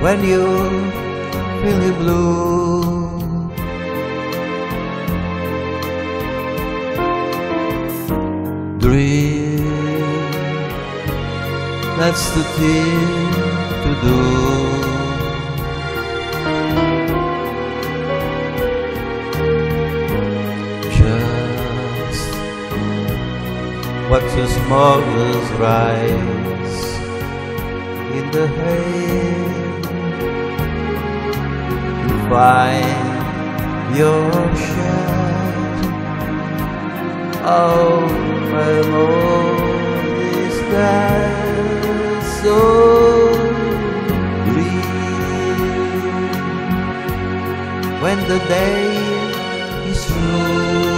when you're feeling blue. Dream, that's the thing to do. Just watch the smugglers rise in the hay to find your shot. Oh, my Lord, is that so green when the day is through?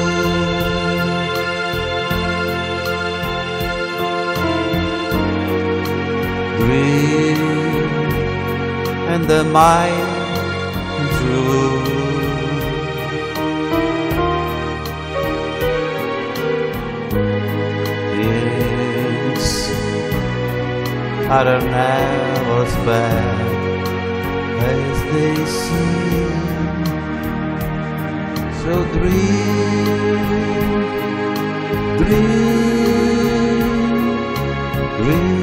Green and the mind true. It's I don't know what's bad as they seem. So dream, dream, dream.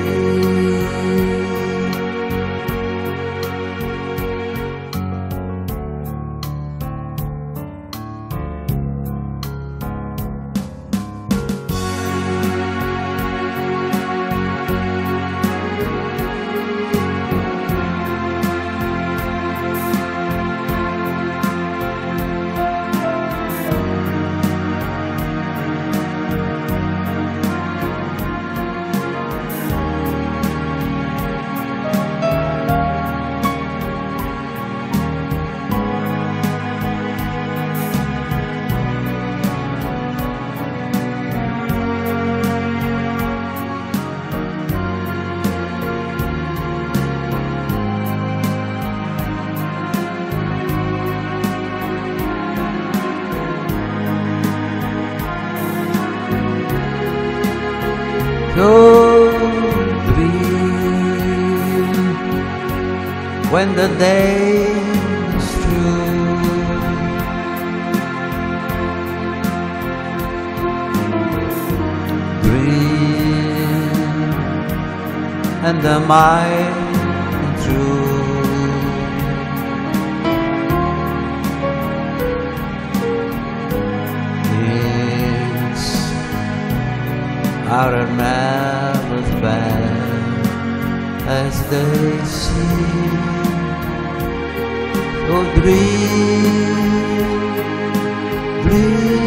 Don't dream when the day is through. Dream and the mind true. Our marvelous band as they sing. So dream, dream.